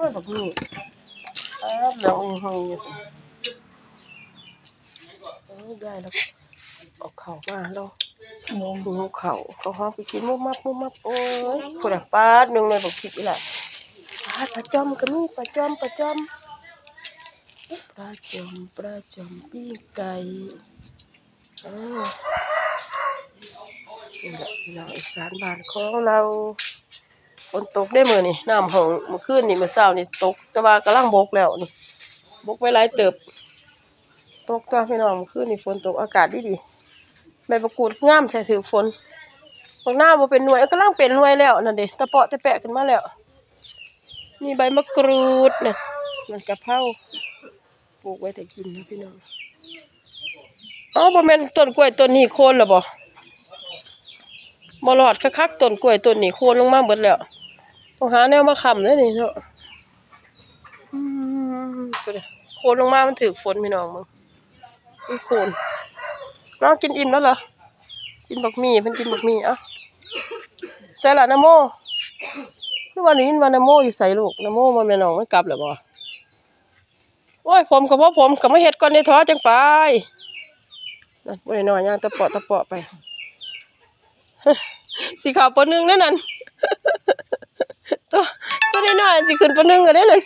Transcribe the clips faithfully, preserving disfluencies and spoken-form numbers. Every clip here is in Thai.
แบบนี้อ้าวเหลืองอีหงอยู่โอ้ยได้แล้วเอาเข่ามาแล้วหิวเข่าเขาห้องไปกินมุกมับมุกมับโอ้ยผู้ใดป้าหนึ่งเลยบอกผิดอีหละปลาปลาจอมก็มีปลาจอมปลาจอมปลาจอมปลาจอมปิ้งไก่อ้าวนี่แหละพี่น้องอีสานบ้านของเราฝนตกได้มื้อนี่น้ำหงเมื่อคืนนี่เมื่อเช้านี่ตกแต่ว่ากำลังบกแล้วนี่บกไว้หลายเติบตกตัวพี่น้องเมื่อคืนนี่ฝนตกอากาศดีดีใบมะกรูดงามแท้ถือฝนบางหน้าบ่เป็นหน่วยกำลังเป็นหน่วยแล้วนั่นเด้ตะเปาะตะแปะขึ้นมาแล้วนี่ใบมะกรูดน่ะมันกะเพราปลูกไว้แต่กินนะพี่น้องอ๋อบ่แม่นต้นกล้วยต้นนี้โคนแล้วบ่บ่รอดคักๆต้นกล้วยต้นนี้โคนลงมาหมดแล้วต้องหาแนวมาค้ำเด้อนี่เนาะอืมโคนลงมามันถูกฝนพี่น้องมึงมีโคนน้องกินอิ่มแล้วเหรอกินบักหมี่เพิ่นกินบักหมี่เอ้าใส่ละนะโมคือวันนี้วันนะโมอยู่ใส่ลูกนะโมมันแม่น้องมันกลับแล้วบ่โอ้ยผมก็บ่ผมก็มาเฮ็ดก่อนได้ท้อจังไปนั่นบ่ได้น้อยย่างตะเปาะตะเปาะไปสิเข้าปหนึ่งนั่นนั่นตัวตัวน้อยๆสิขึ้นปหนึ่งก็ได้นั่น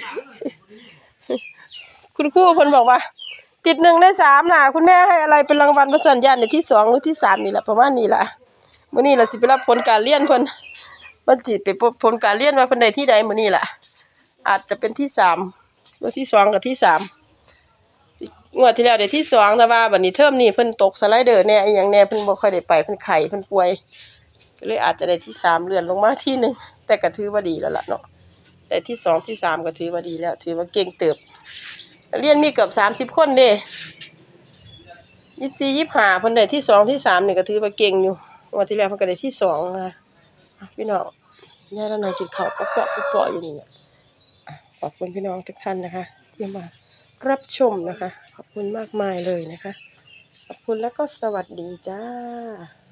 คุณครูเพิ่นบอกว่าติดหนึ่งได้สามน่ะคุณแม่ให้อะไรเป็นรางวัลประเสริฐญาณในที่สองหรือที่สามนี่แหละประมาณนี้ล่ะมื้อนี้ล่ะสิไปรับผลการเรียนเพิ่นมันจิไปผลการเรียนว่าเพิ่นได้ที่ใดมื้อนี้ล่ะอาจจะเป็นที่สามหรือที่สองกับที่สามงวดที่แล้วได้ที่สองแต่ว่าบัดนี้เทอมนี้เพิ่นตกสไลเดอร์แน่อีหยังแน่เพิ่นบ่ค่อยได้ไปเพิ่นไข้เพิ่นป่วยก็เลยอาจจะได้ที่สามเลื่อนลงมาที่หนึ่งแต่ก็ถือว่าดีแล้วล่ะเนาะได้ที่สองที่สามก็ถือว่าดีแล้วถือว่าเก่งเติบเรียนมีเกือบสามสิบคนเด้ยี่สิบสี่ ยี่สิบห้าเพิ่นได้ที่สองที่สามนี่ก็ถือว่าเก่งอยู่งวดที่แล้วเพิ่นก็ได้ที่สองนะคะพี่น้องยายแล้วนายกินข้าวป๊อกๆป๊อกๆอยู่นี่เนี่ยขอบคุณพี่น้องทุกท่านนะคะที่มารับชมนะคะขอบคุณมากมายเลยนะคะขอบคุณแล้วก็สวัสดีจ้า